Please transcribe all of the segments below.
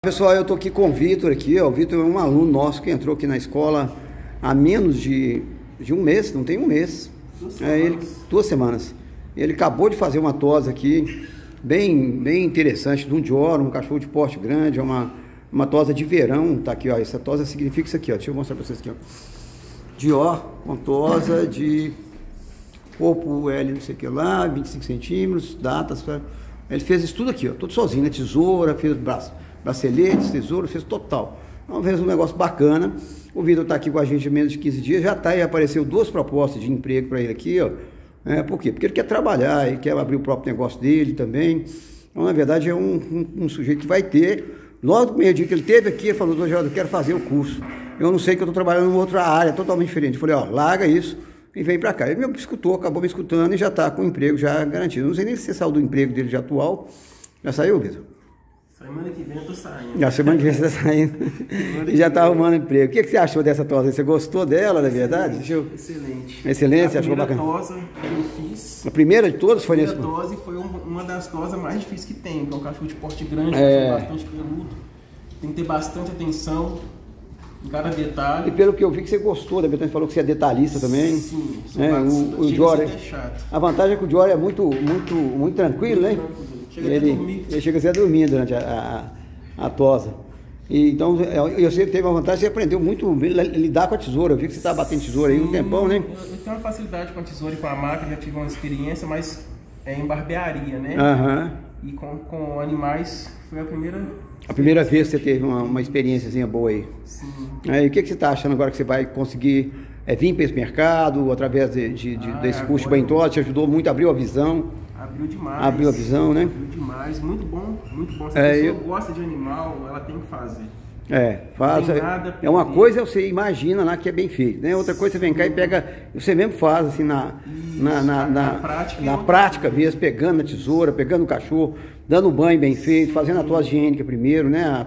Pessoal, eu estou aqui com o Vitor aqui, ó. O Vitor é um aluno nosso que entrou aqui na escola há menos de um mês, não tem um mês. 2 semanas. Ele acabou de fazer uma tosa aqui, bem interessante, de um Dior, um cachorro de porte grande, é uma tosa de verão, tá aqui, ó. Essa tosa significa isso aqui, ó. Deixa eu mostrar para vocês aqui, ó. Dior, com tosa de corpo L, não sei o que lá, 25 centímetros, datas. Ele fez isso tudo aqui, ó, tudo sozinho, né? Tesoura, fez braceletes, tesouro, fez total. Então fez um negócio bacana. O Vitor está aqui com a gente há menos de 15 dias, já está aí, apareceu 2 propostas de emprego para ele aqui, ó. Por quê? Porque ele quer trabalhar, ele quer abrir o próprio negócio dele também. Então, na verdade, é um sujeito que vai ter. Logo no primeiro dia que ele teve aqui, ele falou: eu quero fazer o curso. Eu não sei que eu estou trabalhando em outra área totalmente diferente. Eu falei: ó, larga isso e vem para cá. Ele me escutou, acabou me escutando e já está com o emprego já garantido. Não sei nem se você saiu do emprego dele já atual. Já saiu, Vitor? Semana que vem eu tô saindo. Na semana que vem você está saindo. E já está arrumando emprego. O que você achou dessa tosa? Você gostou dela, na verdade? Excelente. Excelente, você achou bacana? A primeira tosa que eu fiz. A primeira de todas foi nesse? A primeira tosa foi uma das tosas mais difíceis que tem, que é um cachorro de porte grande, bastante peludo. Tem que ter bastante atenção em cada detalhe. E pelo que eu vi que você gostou, da Betânia falou que você é detalhista também. Sim, o Dior, chato. A vantagem é que o Dior é muito tranquilo, né? Ele chega até a dormir durante a tosa. E, então, eu sempre teve uma vantagem, você aprendeu muito lidar com a tesoura. Eu vi que você estava batendo tesoura aí um tempão, né? Eu tenho uma facilidade com a tesoura e com a máquina, já tive uma experiência, mas é em barbearia, né? E com animais foi a primeira vez que você teve uma experiênciazinha boa aí. Sim. E o que você está achando agora que você vai conseguir vir para esse mercado, através desse curso de banho-tosa? Te ajudou muito, abriu a visão? Abriu demais. Abriu a visão, né? Abriu demais, muito bom, muito bom. Se a pessoa gosta de animal, ela tem que fazer. Faz. É uma coisa você imagina lá que é bem feito, né? Outra coisa você vem cá e pega, você mesmo faz assim na prática mesmo, pegando a tesoura, pegando o cachorro, dando banho bem feito, fazendo a tosa higiênica primeiro, né? A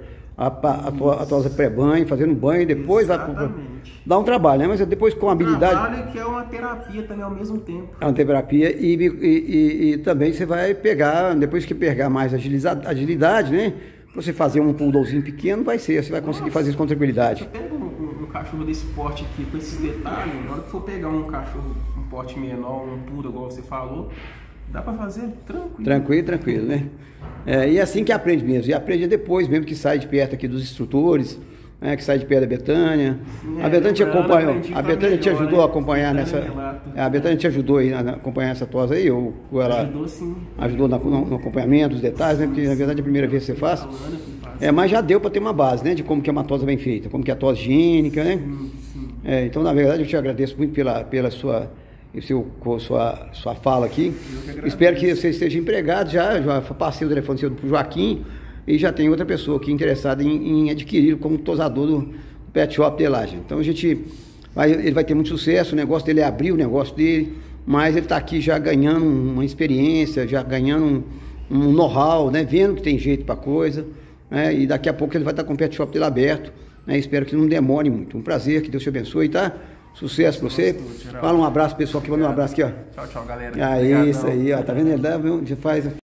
tosa pré-banho, fazendo banho e depois dá um trabalho, né? Mas depois com habilidade. Trabalho que é uma terapia também ao mesmo tempo. É uma terapia e também você vai pegar, depois que pegar mais agilidade, né? Você fazer um poodlezinho pequeno, você vai conseguir fazer isso com tranquilidade. Você pega um cachorro desse porte aqui, com esses detalhes, na hora que for pegar um cachorro, um porte menor, um poodle, igual você falou, dá pra fazer tranquilo. Tranquilo, né? E é assim que aprende mesmo. E aprende depois mesmo que sai de perto aqui dos instrutores, que sai de perto da Betânia. A Betânia te acompanhou, a Betânia te ajudou a acompanhar a Betânia te ajudou aí a acompanhar essa tosa aí? Ou ela ajudou, sim. Ajudou no acompanhamento, dos detalhes, né? Porque na verdade é a primeira vez que você faz. Mas já deu para ter uma base, né? De como que é uma tosa bem feita, como que é a tosa higiênica, né? Sim. Então, na verdade, eu te agradeço muito pela sua fala aqui. Espero que você esteja empregado já passei o telefone seu pro Joaquim e já tem outra pessoa aqui interessada em adquirir como tosador do Pet Shop de Laje. Então ele vai ter muito sucesso, o negócio dele é abrir o negócio dele, mas ele está aqui já ganhando uma experiência, já ganhando um know-how, né? Vendo que tem jeito para coisa, né? E daqui a pouco ele vai estar com o Pet Shop dele aberto, né? Espero que não demore muito. Um prazer, que Deus te abençoe, tá? Sucesso pra você. Fala um abraço, pessoal, que manda um abraço aqui, ó. Tchau, galera. Isso aí, ó. Tá vendo? Ele faz